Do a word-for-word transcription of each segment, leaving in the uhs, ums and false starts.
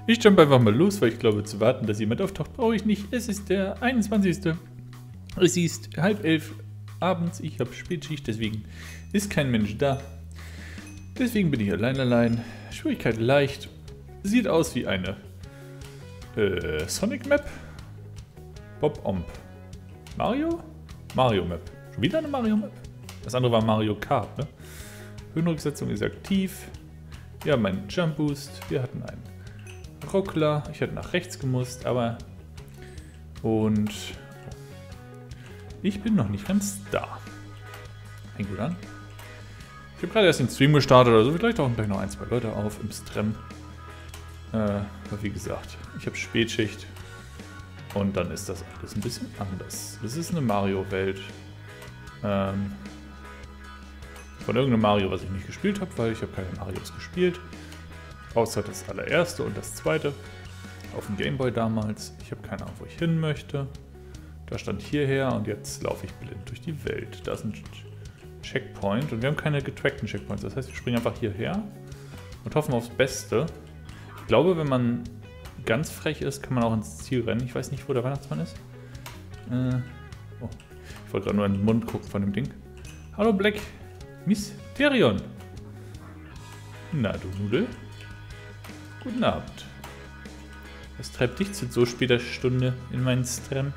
Ich jump einfach mal los, weil ich glaube, zu warten, dass jemand auftaucht, brauche ich nicht. Es ist der einundzwanzigste Es ist halb elf abends. Ich habe Spätschicht, deswegen ist kein Mensch da. Deswegen bin ich allein allein. Schwierigkeit leicht. Sieht aus wie eine äh, Sonic Map. Bob Omb. Mario? Mario Map. Schon wieder eine Mario Map? Das andere war Mario Kart, ne? Höhenrücksetzung ist aktiv. Wir haben einen Jump Boost. Wir hatten einen Ruckler. Ich hätte nach rechts gemusst, aber... Und... Ich bin noch nicht ganz da. Fängt gut an. Ich habe gerade erst den Stream gestartet, also vielleicht tauchen gleich noch ein, zwei Leute auf im Stream. Äh, aber wie gesagt, ich habe Spätschicht. Und dann ist das alles ein bisschen anders. Das ist eine Mario-Welt. Ähm, von irgendeinem Mario, was ich nicht gespielt habe, weil ich habe keine Marios gespielt. Außer das allererste und das zweite. Auf dem Gameboy damals. Ich habe keine Ahnung, wo ich hin möchte. Da stand hierher und jetzt laufe ich blind durch die Welt. Da ist ein Checkpoint und wir haben keine getrackten Checkpoints. Das heißt, wir springen einfach hierher und hoffen aufs Beste. Ich glaube, wenn man ganz frech ist, kann man auch ins Ziel rennen. Ich weiß nicht, wo der Weihnachtsmann ist. Äh, oh. Ich wollte gerade nur in den Mund gucken von dem Ding. Hallo Black Mysterion. Na du Nudel. Guten Abend. Was treibt dich zu so später Stunde in meinen Stream?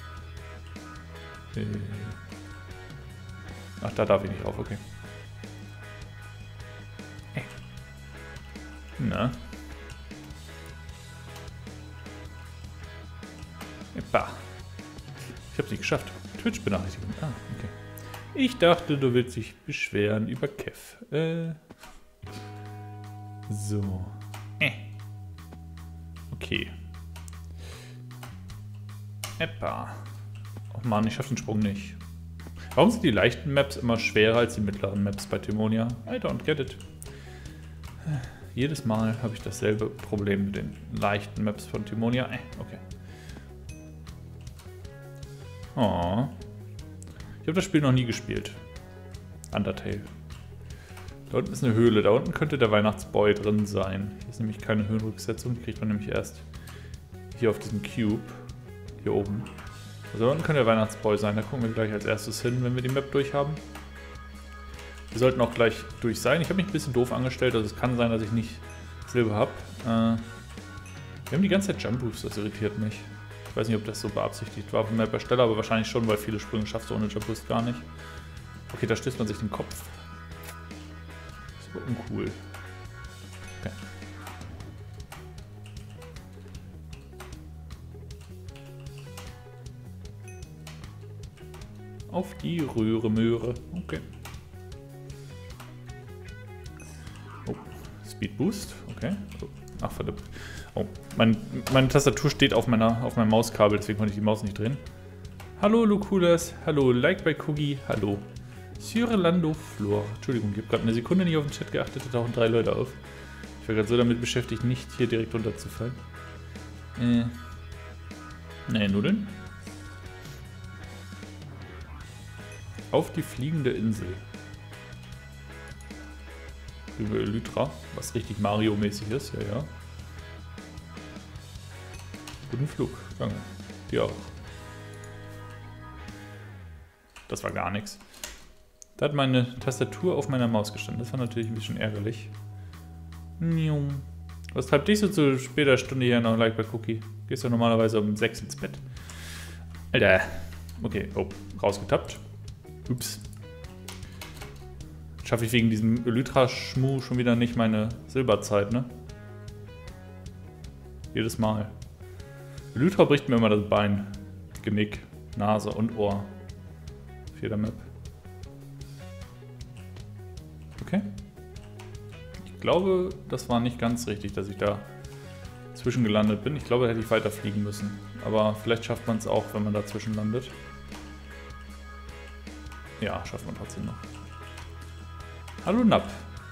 Äh. Ach, da darf ich nicht rauf, okay. Hey. Na. Epa. Ich hab's nicht geschafft. Twitch-Benachrichtigung. Ah, okay. Ich dachte, du willst dich beschweren über Kev. Äh. So. Äh. Okay. Epa. Oh Mann, ich schaff den Sprung nicht. Warum sind die leichten Maps immer schwerer als die mittleren Maps bei Timonia? I don't get it. Jedes Mal habe ich dasselbe Problem mit den leichten Maps von Timonia. Äh, okay. Oh. Ich habe das Spiel noch nie gespielt. Undertale. Da unten ist eine Höhle. Da unten könnte der Weihnachtsboy drin sein. Hier ist nämlich keine Höhenrücksetzung. Die kriegt man nämlich erst hier auf diesem Cube. Hier oben. Also da unten könnte der Weihnachtsboy sein. Da gucken wir gleich als erstes hin, wenn wir die Map durch haben. Wir sollten auch gleich durch sein. Ich habe mich ein bisschen doof angestellt. Also es kann sein, dass ich nicht Silber habe. Äh, wir haben die ganze Zeit Jump Boost. Das irritiert mich. Ich weiß nicht, ob das so beabsichtigt war vom Map-Ersteller, aber wahrscheinlich schon, weil viele Sprünge schaffst du ohne Jump Boost gar nicht. Okay, da stößt man sich den Kopf. Super uncool. Okay. Auf die Röhre Möhre. Okay. Oh, Speed Boost. Okay. Oh. Ach, verdammt. Oh, mein, meine Tastatur steht auf, meiner, auf meinem Mauskabel, deswegen konnte ich die Maus nicht drehen. Hallo Lukulas, hallo Like by Cookie, hallo Syrelando Flor. Entschuldigung, ich habe gerade eine Sekunde nicht auf den Chat geachtet, da tauchen drei Leute auf. Ich war gerade so damit beschäftigt, nicht hier direkt runterzufallen. Äh. Ne, Nudeln. Auf die fliegende Insel. Über Elytra, was richtig Mario-mäßig ist, ja, ja. Guten Flug, danke. Dir auch. Das war gar nichts. Da hat meine Tastatur auf meiner Maus gestanden. Das war natürlich ein bisschen ärgerlich. Was treibt dich so zu später Stunde hier noch Like bei Cookie? Gehst du normalerweise um sechs ins Bett. Alter. Okay, oh, rausgetappt. Ups. Schaffe ich wegen diesem Elytra-Schmu schon wieder nicht meine Silberzeit, ne? Jedes Mal. Elytra bricht mir immer das Bein. Genick, Nase und Ohr. Auf jeder Map. Okay. Ich glaube, das war nicht ganz richtig, dass ich da zwischengelandet bin. Ich glaube, da hätte ich weiter fliegen müssen. Aber vielleicht schafft man es auch, wenn man dazwischen landet. Ja, schafft man trotzdem noch. Hallo Nap.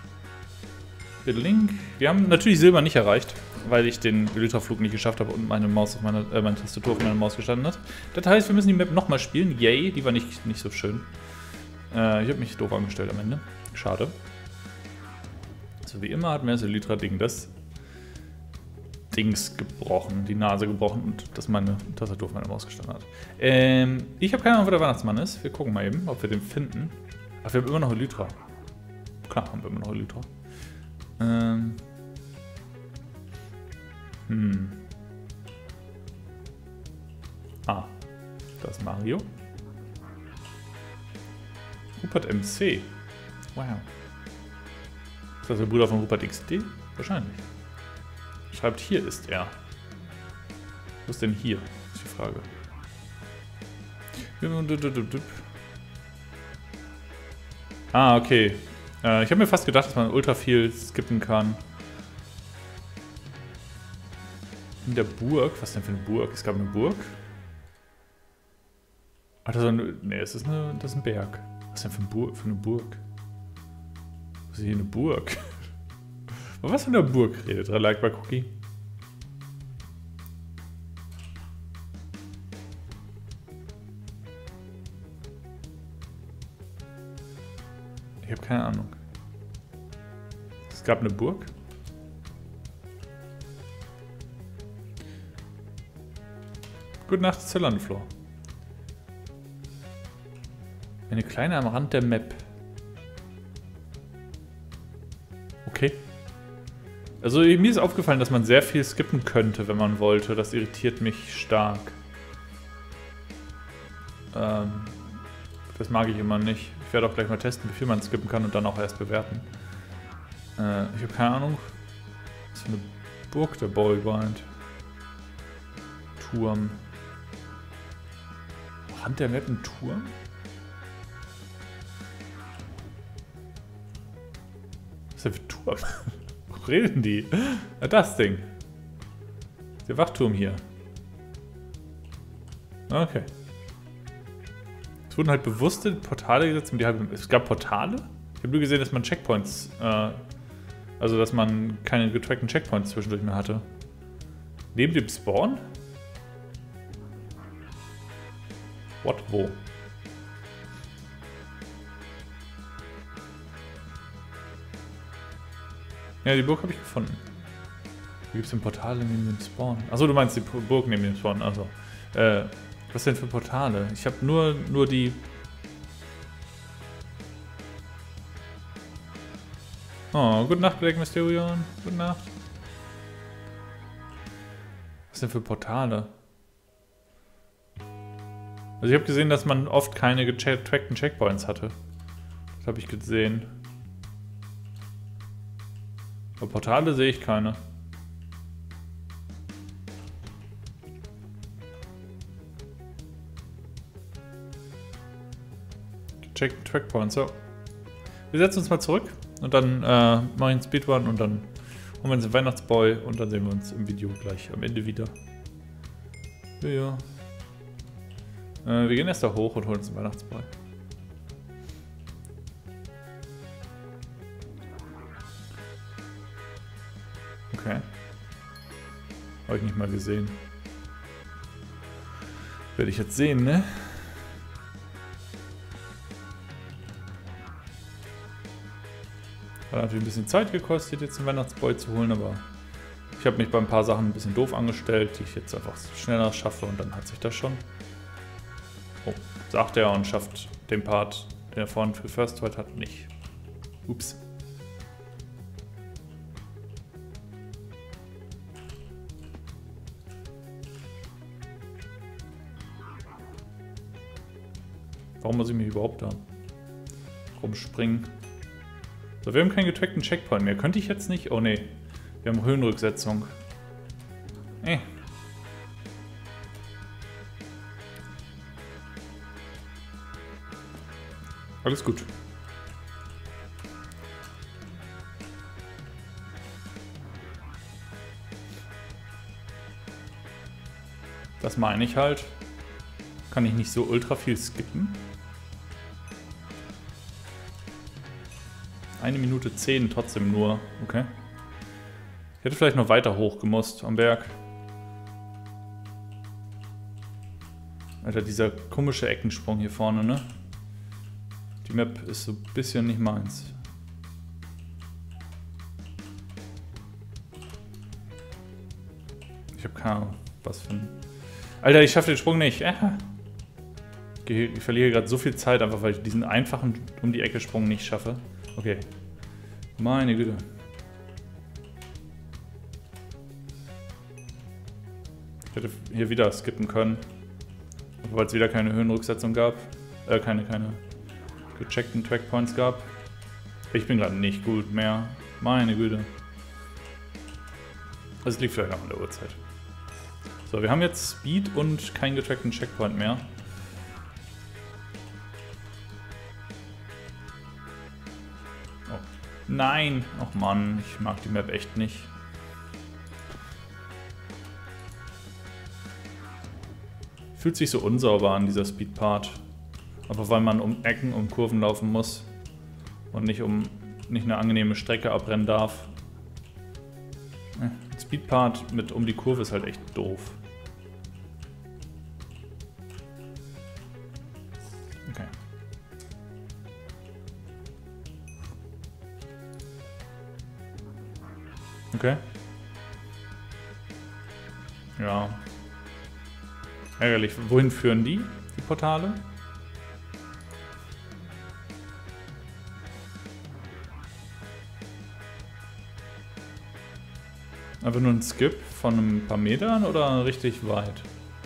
Link. Wir haben natürlich Silber nicht erreicht, weil ich den Elytra-Flug nicht geschafft habe und meine Maus auf meine, äh, meine Tastatur auf meiner Maus gestanden hat. Das heißt, wir müssen die Map nochmal spielen. Yay, die war nicht, nicht so schön. Äh, ich habe mich doof angestellt am Ende. Schade. So wie immer hatten wir das Elytra-Ding. Das Dings gebrochen, die Nase gebrochen und dass meine Tastatur auf meiner Maus gestanden hat. Ähm, ich habe keine Ahnung, wo der Weihnachtsmann ist. Wir gucken mal eben, ob wir den finden. Ach, wir haben immer noch Elytra. Klar, haben wir immer noch Elytra. Ähm. Hm. Ah, da ist Mario. Rupert M C. Wow. Ist das der Bruder von Rupert X D? Wahrscheinlich. Schreibt, hier ist er. Wo ist denn hier? Ist die Frage. Ah, okay. Äh, ich habe mir fast gedacht, dass man ultra viel skippen kann. In der Burg? Was denn für eine Burg? Es gab eine Burg? Ach, das ist eine... Nee, es ist eine, das ist ein Berg. Was denn für, ein Bur für eine Burg? Was ist hier eine Burg? Was für eine Burg redet? Like bei Cookie. Ich habe keine Ahnung. Es gab eine Burg. Gute Nacht, Zillandflor. Eine kleine am Rand der Map. Okay. Also mir ist aufgefallen, dass man sehr viel skippen könnte, wenn man wollte. Das irritiert mich stark. Ähm, das mag ich immer nicht. Ich werde auch gleich mal testen, wie viel man skippen kann und dann auch erst bewerten. Äh, ich habe keine Ahnung. Was für eine Burg der Boyband. Turm. Rand der Map ein Turm? Was ist denn für ein Turm? Wo reden die? Ah, das Ding. Der Wachturm hier. Okay. Es wurden halt bewusste Portale gesetzt. Die halt, es gab Portale? Ich habe nur gesehen, dass man Checkpoints, äh, also dass man keine getrackten Checkpoints zwischendurch mehr hatte. Neben dem Spawn? What? Wo? Ja, die Burg habe ich gefunden. Wo gibt es denn Portale neben dem Spawn? Achso, du meinst die Burg neben dem Spawn. Also, äh, was denn für Portale? Ich habe nur, nur die... Oh, gute Nacht, Black Mysterion. Gute Nacht. Was denn für Portale? Also ich habe gesehen, dass man oft keine getrackten Checkpoints hatte. Das habe ich gesehen. Aber Portale sehe ich keine. Getrackten Trackpoints, so. Wir setzen uns mal zurück und dann äh, mache ich einen Speedrun und dann holen wir uns den Weihnachtsboy und dann sehen wir uns im Video gleich am Ende wieder. Ja, ja. Äh, wir gehen erst da hoch und holen uns den Weihnachtsboy. Okay. Habe ich nicht mal gesehen. Werde ich jetzt sehen, ne? Hat natürlich ein bisschen Zeit gekostet, jetzt den Weihnachtsboy zu holen, aber ich habe mich bei ein paar Sachen ein bisschen doof angestellt, die ich jetzt einfach schneller schaffe und dann hat sich das schon. Oh, sagt er und schafft den Part, den er vorhin für First Ride hat, nicht. Ups. Warum muss ich mich überhaupt da rumspringen? So, wir haben keinen getrackten Checkpoint mehr. Könnte ich jetzt nicht? Oh ne. Wir haben Höhenrücksetzung. Eh. Alles gut. Das meine ich halt. Kann ich nicht so ultra viel skippen. Eine Minute zehn trotzdem nur. Okay. Ich hätte vielleicht noch weiter hoch gemusst am Berg. Alter, dieser komische Eckensprung hier vorne, ne? Die Map ist so ein bisschen nicht meins. Ich habe keine Ahnung, was für ein... Alter, ich schaffe den Sprung nicht. Äh. Ich verliere gerade so viel Zeit, einfach weil ich diesen einfachen um die Ecke Sprung nicht schaffe. Okay. Meine Güte. Ich hätte hier wieder skippen können. Weil es wieder keine Höhenrücksetzung gab. Äh, keine, keine gecheckten Trackpoints gab. Ich bin gerade nicht gut mehr. Meine Güte. Das liegt vielleicht auch an der Uhrzeit. So, wir haben jetzt Speed und keinen getrackten Checkpoint mehr. Oh. Nein! Och Mann, ich mag die Map echt nicht. Fühlt sich so unsauber an, dieser Speed-Part. Aber weil man um Ecken und Kurven laufen muss und nicht um nicht eine angenehme Strecke abrennen darf. Speed-Part mit um die Kurve ist halt echt doof. Okay. Okay. Ja. Ärgerlich. Wohin führen die, die Portale? Einfach nur ein Skip von ein paar Metern oder richtig weit?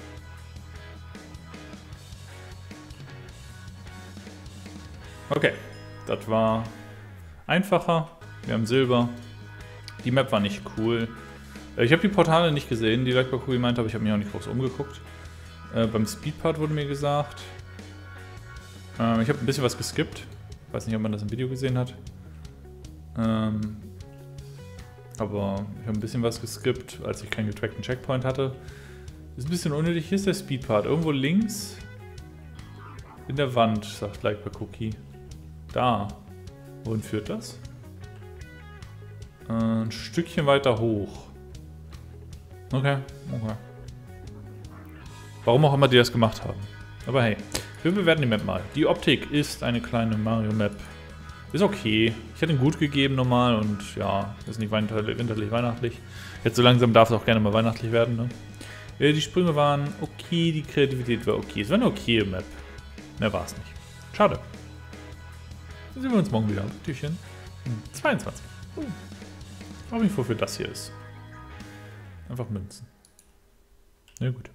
Okay, das war einfacher. Wir haben Silber. Die Map war nicht cool. Ich habe die Portale nicht gesehen, die Like gemeint habe. Ich habe mich auch nicht groß umgeguckt. Äh, beim Speedpart wurde mir gesagt. Ähm, ich habe ein bisschen was geskippt. Weiß nicht, ob man das im Video gesehen hat. Ähm, aber ich habe ein bisschen was geskippt, als ich keinen getrackten Checkpoint hatte. Ist ein bisschen unnötig. Hier ist der Speedpart. Irgendwo links in der Wand, sagt Like Cookie. Da. Wohin führt das? Äh, ein Stückchen weiter hoch. Okay, okay. Warum auch immer die das gemacht haben. Aber hey, wir bewerten die Map mal. Die Optik ist eine kleine Mario-Map. Ist okay. Ich hätte ihn gut gegeben normal und ja, ist nicht winterlich, weihnachtlich. Jetzt so langsam darf es auch gerne mal weihnachtlich werden. Ne? Die Sprünge waren okay, die Kreativität war okay. Es war eine okaye Map. Mehr war es nicht. Schade. Dann sehen wir uns morgen wieder. Türchen zweiundzwanzig. Uh. Ich frage mich, wofür das hier ist. Einfach Münzen. Na gut.